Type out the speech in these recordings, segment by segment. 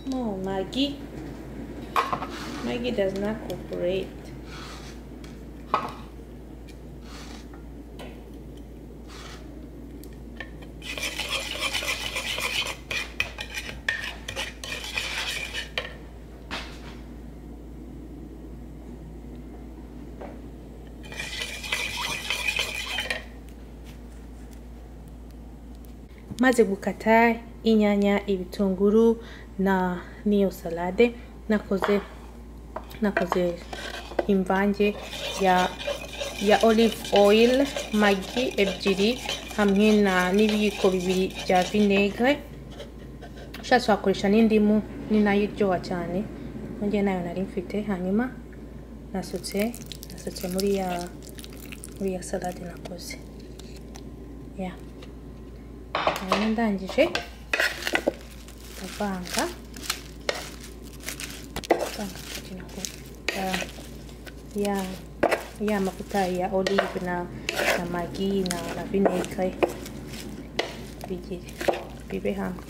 No, Maggi does not cooperate. Maze gukata inyanya, ibitunguru na niyo salade, nakoze imvange ya olive oil, Maggi ebyiri hamwe n'ibiyiko bibiri bya vinegre. Ushatse wakoresha n'indimu, ni nayo iryoha cyane, nongeye nayo nari mfite. Hanyuma nasutse muri ya salade nakoze. Yeah. Hanyuma ndangije ndavanga kugira ngo ya mavuta ya olive na Maggi na vinegre bibe hamwe,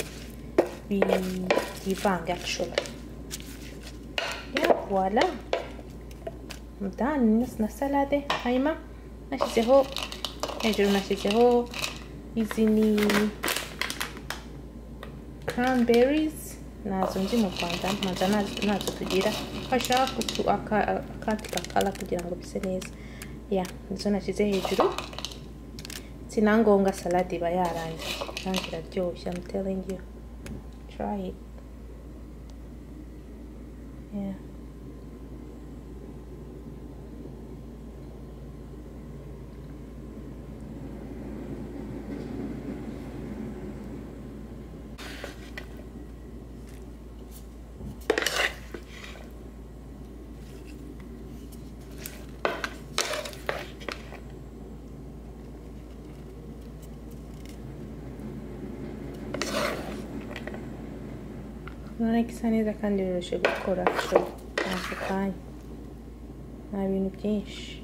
bivange actually. Yeah, voila, I'm done na salade. Hanyuma hejuru nashyizeho izi ni cranberries, nazo nzi mu Rwanda, nazo tugira bashaka akandi kakala kugira ngo bise neza. Yeah, nizo nashyize hejuru. Sinangonga salade iba yarangiye kandi iraryoshye, I'm telling you, try it. Yeah. Urabona ko isa neza kandi biroroshye gukora, ako kanya nta bintu byinshi.